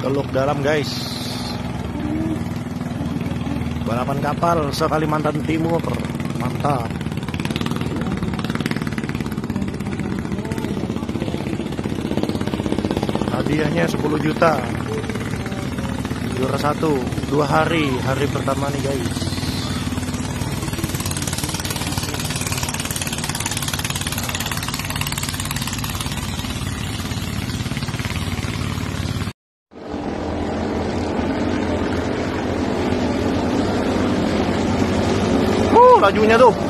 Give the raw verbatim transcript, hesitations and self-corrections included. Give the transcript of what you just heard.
Teluk Dalam guys, balapan kapal se Kalimantan Timur, mantap. Hadiahnya sepuluh juta, juara satu, dua hari, hari pertama nih guys. Lajunya tuh.